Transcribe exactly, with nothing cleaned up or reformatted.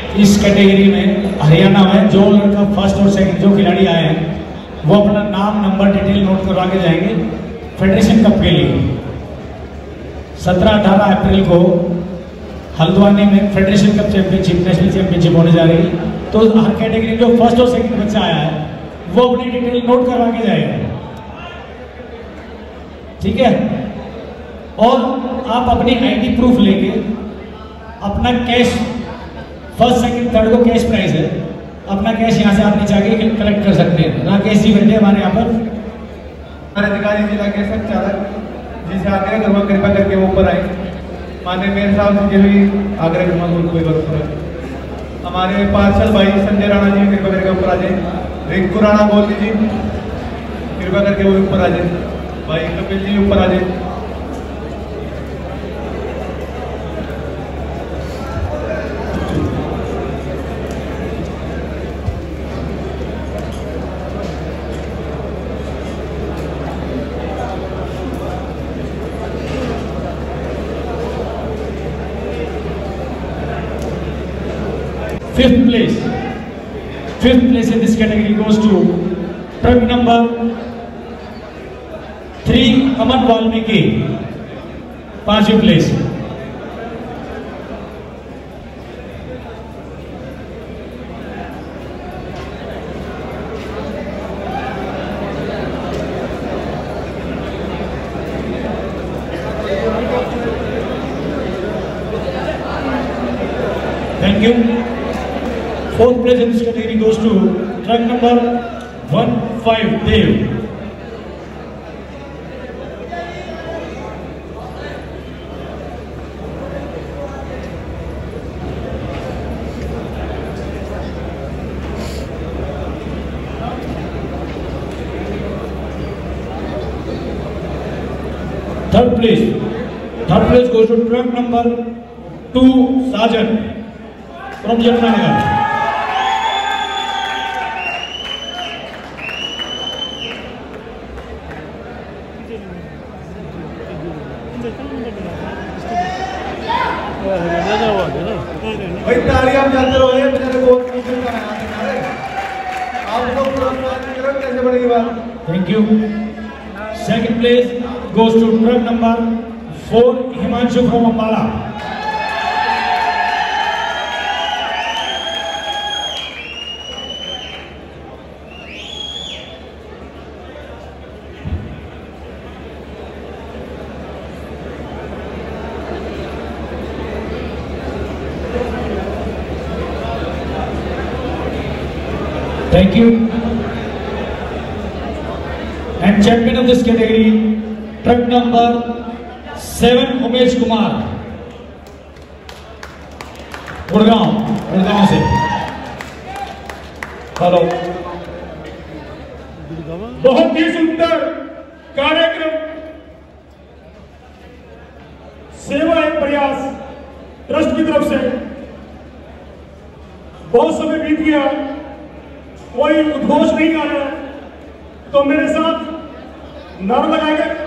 इस कैटेगरी में हरियाणा में जो लड़का फर्स्ट और सेकंड जो खिलाड़ी आए हैं वो अपना नाम नंबर डिटेल नोट करवा के जाएंगे फेडरेशन कप के लिए। सत्रह अठारह अप्रैल को हल्द्वानी में federation cup championship national championship होने जा रही है। तो हर कैटेगरी जो फर्स्ट और सेकंड बच्चा आया है वो अपनी डिटेल नोट करवा के जाएगा, ठीक है। और आप अपनी आईडी प्रूफ लेके अपना कैश, फर्स्ट सेकंड थर्ड को कैश प्राइस है, अपना कैश यहाँ से आप नीचे आके कलेक्ट कर सकते हैं। राकेश जी बैठे हमारे यहाँ पर, हमारे अधिकारी जिला के संचालक जिसे आग्रह करूँगा कृपया करके वो ऊपर आए। माननीय मेयर साहब जी भी आग्रह करूँगा कोई बात। हमारे पार्षद भाई संजय राणा जी कृपया करके ऊपर आ जाए। रिंकू राणा गोल्डी जी कृपया करके वो ऊपर आ जाए। भाई कपिल जी ऊपर आ जाए। Fifth place, fifth place in this category goes to truck number three, Aman Valmiki, पांचवी place. Thank you. Fourth place in this category goes to truck number one five Dev. Third place, third place goes to truck number two Sajan from Jamnagar. भाई तालियां बजाते रहो, ये बेचारे बहुत मुश्किल का है। आप लोग पुरस्कार करो, कैसे बनेगी बात। Thank you. Second place goes to truck number four Himanshu from Ambala. Thank you. And champion of this category, truck number seven, Umesh Kumar, Gurgaon, Gurgaon से। हेलो। बहुत ही सुंदर कार्यक्रम, सेवा एक प्रयास ट्रस्ट की तरफ से बहुत समय बीत गया, कोई उद्घोष नहीं आ रहा, तो मेरे साथ नारा लगाएगा